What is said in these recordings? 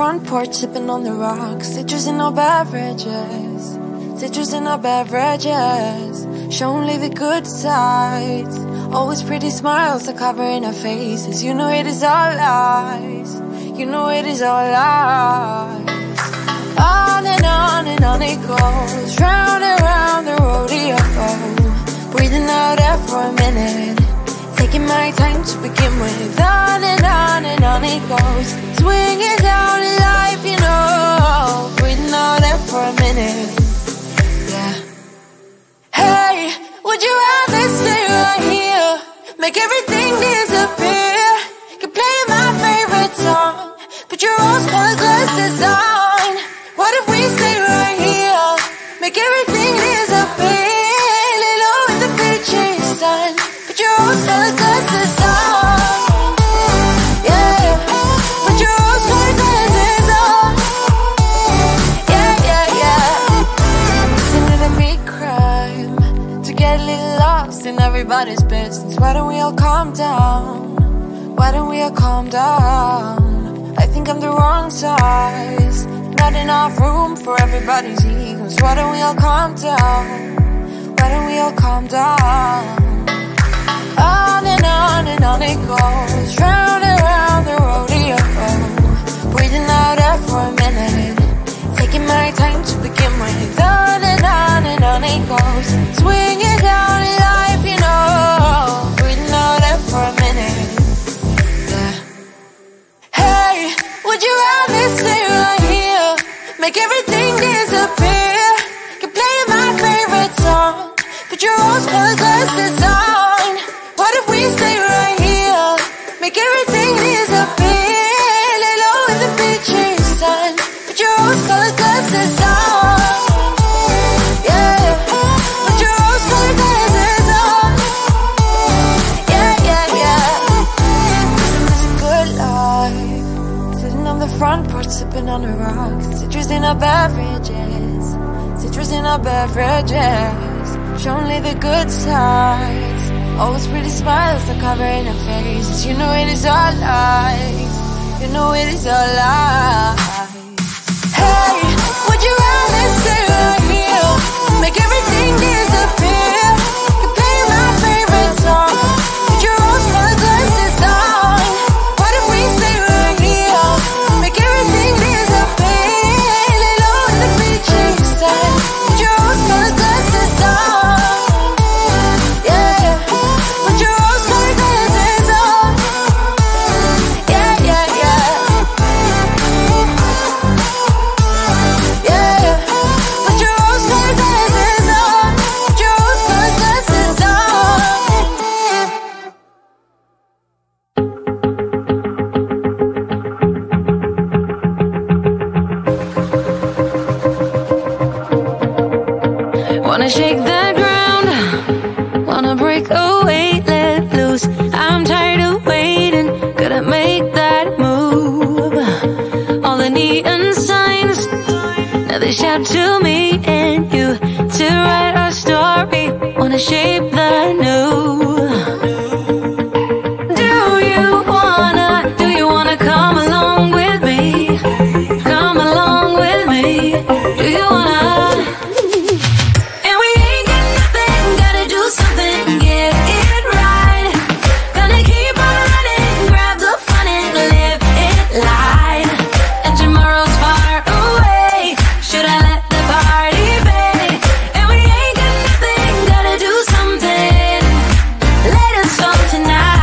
front porch sipping on the rocks. Citrus in our beverages, citrus in our beverages. Show only the good sides. Always pretty smiles are covering our faces. You know it is all lies. You know it is all lies. On and on it goes, round and round the rodeo. Breathing out air for a minute, taking my time to begin with. On and on it goes, swinging down in life, you know. Breathing out air for a minute, yeah. Hey, would you rather stay right here, make everything disappear? Could play my favorite song, put your rose-colored glasses on. What if we stay right here, make everything disappear? Lay low in the beaching sun, put your rose-colored glasses on. Yeah, put your rose-colored glasses on. Yeah. Isn't it a big crime to get a little lost in everybody's business? Why don't we all calm down? Why don't we all calm down? I think I'm the wrong size, not enough room for everybody's egos. Why don't we all calm down? Why don't we all calm down? On and on it goes, round and round the rodeo. Breathing out air for a minute, taking my time to begin with. On and on it goes, swinging down in life, you know. Breathing out air for a minute, yeah. Hey, would you rather stay right here, make everything disappear? Could play my favorite song, put your rose-colored glasses on. What if we stay right here, make everything disappear? Lay low in the beaching sun, put your rose-colored glasses on. Yeah, put your rose-colored glasses on. Yeah. Isn't this a good life? Sitting on the front porch sipping on the rocks. Citrus in our beverages, citrus in our beverages. Show only the good sides. Always pretty smiles are covering our faces. You know it is all lies. You know it is all lies. Hey, would you rather stay right here, make everything disappear? Could play my favorite song, put your rose-colored glasses on. What if we stay right here, make everything disappear? Lay low in the beaching sun, put your rose-colored glasses on. Yeah, put your rose-colored glasses on. Yeah. Yeah, put your rose-colored glasses on. Put your rose-colored glasses on. Wanna shake the ground, wanna break away, let loose. I'm tired of waiting, gotta make that move. All the neon signs, now they shout to me and you to write our story. Wanna shape the new. Do you wanna come along with me? Come along with me. Do you wanna? And we ain't got nothing, gotta do something, get it right. Gonna keep on running, grab the fun and live it light. And tomorrow's far away, should I let the party fade? And we ain't got nothing, gotta do something, let us on tonight.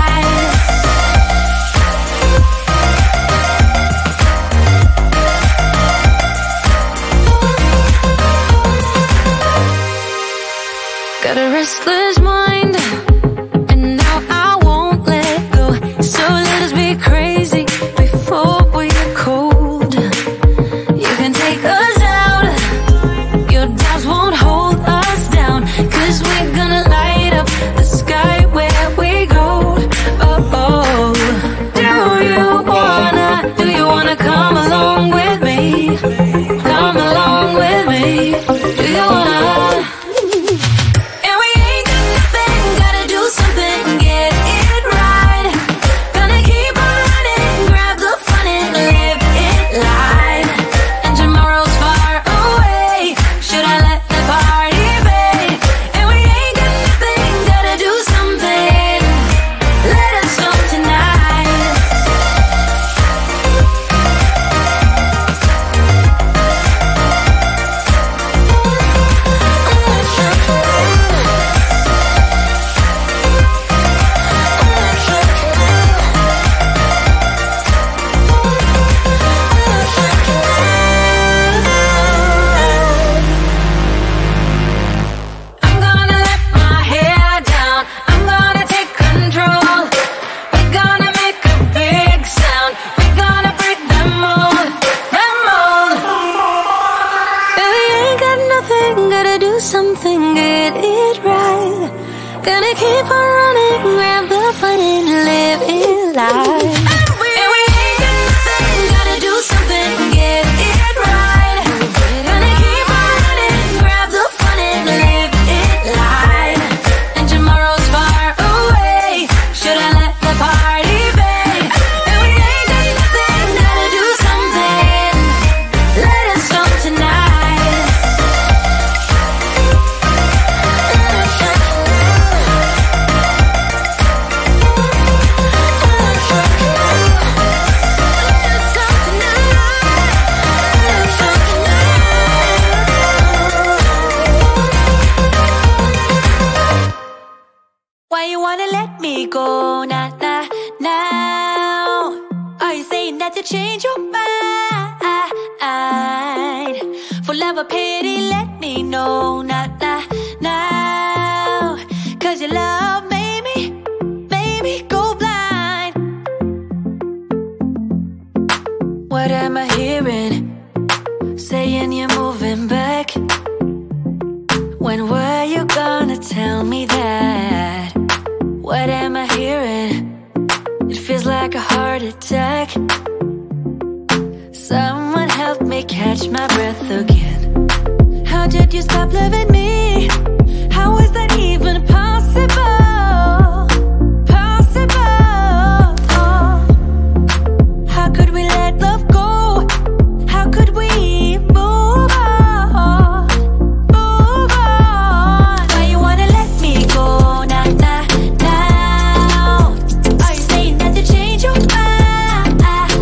Got a restless mind, and now I won't let go. So let us be crazy before we get cold. You can take us out, your doubts won't hold us down, 'cause we're gonna light up the sky where we go. Oh, do you wanna come along with me? Come along with me. Do you wanna? And we ain't got nothing, do something, get it right. Gonna keep on running, grab the fun and live it life. And we ain't got nothing, gotta do something, get it right. Gonna keep on running, grab the fun and live it life. And tomorrow's far away, should I let the party fade? And we ain't got nothing, gotta do something, let us start tonight. Why you wanna let me go now? Are you saying that you change your mind? For love or pity, let me know now. Cause your love made me go blind. What am I hearing? Saying you're moving back. When were you gonna tell me that? What am I hearing? It feels like a heart attack. Someone help me catch my breath again. How did you stop loving me? How is that even possible? How could we let love go? How could we move on? Why you wanna let me go now? Are you saying that you change your mind?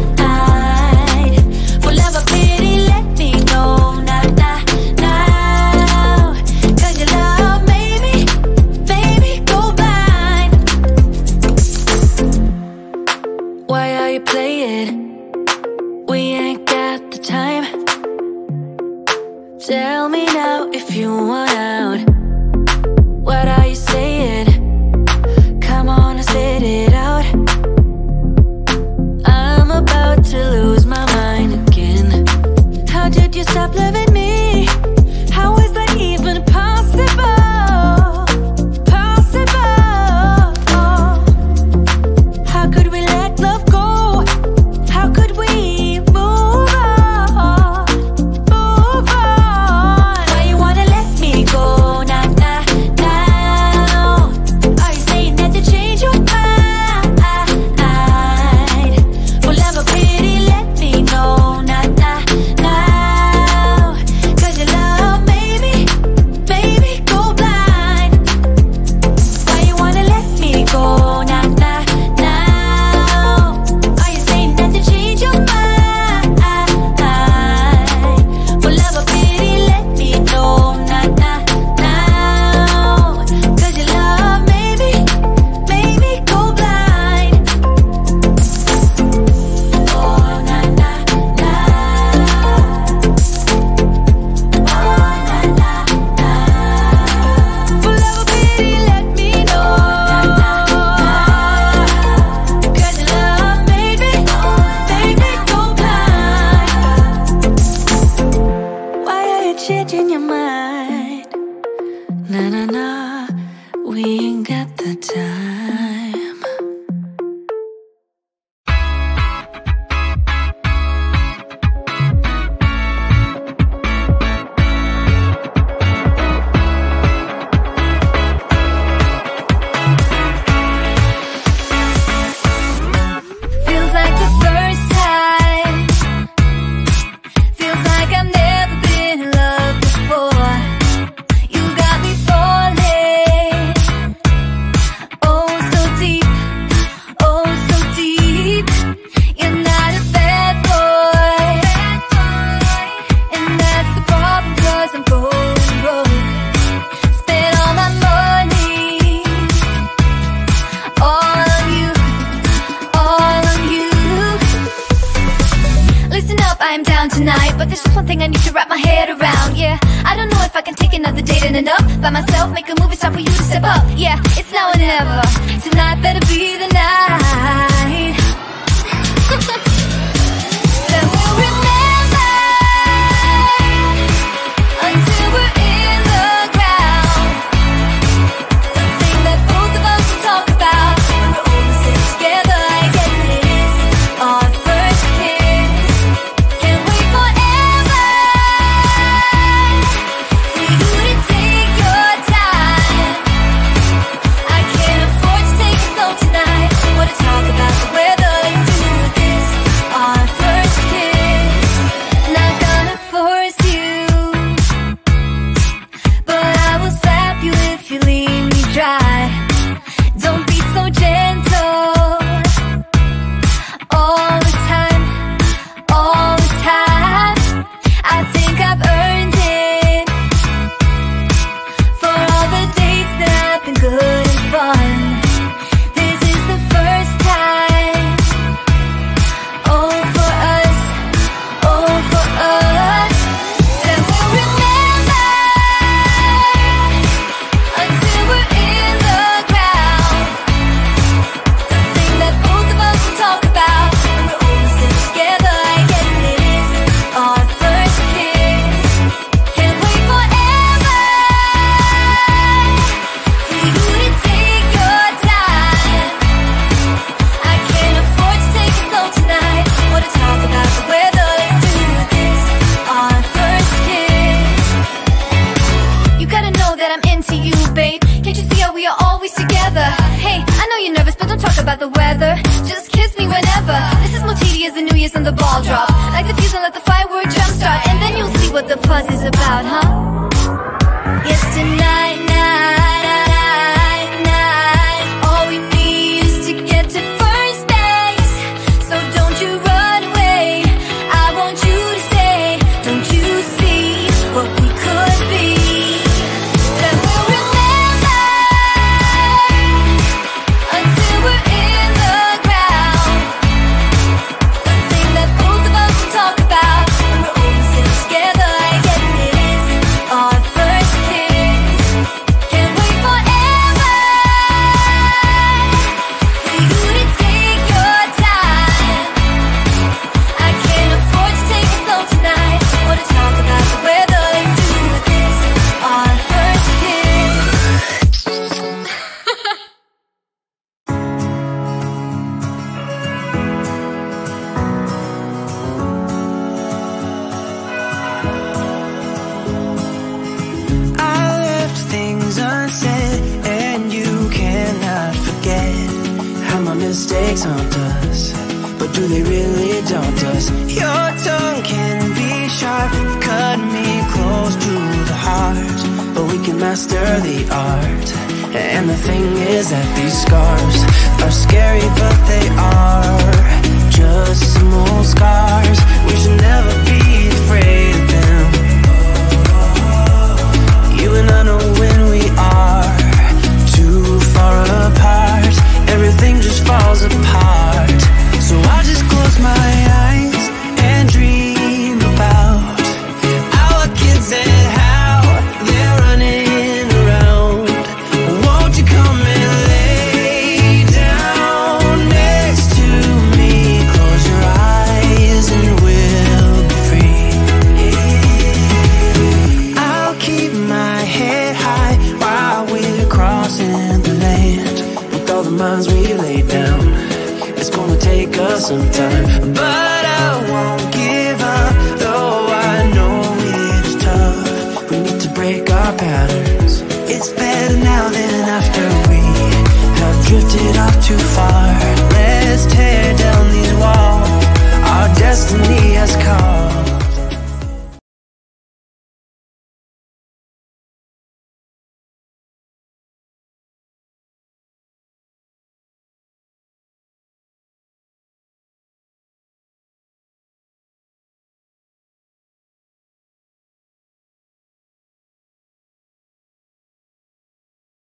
For love or pity, let me know now. Cause your love made me go blind. Why are you playing? We ain't got the time. Tell me now if you want out. What are you saying? Come on and spit it out. I'm about to lose my mind again. How did you stop loving me? How is that even possible? How could we let love go? How could we move on? Why you wanna let me go now? Are you saying that you change your mind? For love or pity, let me know now. Cause your love made me go blind. Why you wanna let me go now? Are you saying that you change your mind? For love or pity, let me know now. Cause your love made me go blind. Oh, For love or pity, let me know. Cause your love made me go blind. Why are you changing your mind? We ain't got the time. Feels like the first time. Feels like I've never been in love before. You got me falling. Oh, so deep. Oh, so deep. You're not a bad boy. And that's the problem, 'cause I'm going broke. Spent all my money. All on you. All on you. Listen up, I'm down tonight, but there's just one thing I need to wrap my head around. Yeah, I don't know if I can take another date and enough by myself, make a movie star for you to step up. Yeah, it's now or never. Tonight better be the night. That we'll remember until we're in the about the weather. Just kiss me whenever. This is more tedious than New Year's and the ball drop. Like the fuse and let the firework jumpstart, and then you'll see what the fuzz is about, huh? Yes, tonight, all we need is to get to first base. So don't you run away, I want you to stay. Don't you see what we could be? Then we'll remember until we're in the ground. The thing that both of us talk about when we're all sitting together. Yes, it is our first kiss. Can't wait forever for you to take your time. I can't afford to take it slow tonight. Wanna talk about the weather. Let's do this, our first kiss. I left things unsaid, and you cannot forget how my mistakes haunt us. But do they really daunt us? Your tongue can be sharp, cut me close to the heart. But we can master the art. And the thing is that these scars are scary, but they are just some old scars. We should never be afraid of them. You and I know when we are too far apart, everything just falls apart. So I just close my eyes and dream about our kids and how they're running around. Won't you come and lay down next to me? Close your eyes and we'll be free. I'll keep my head high while we're crossing the land. With all the minds we laid down, it's gonna take us some time, but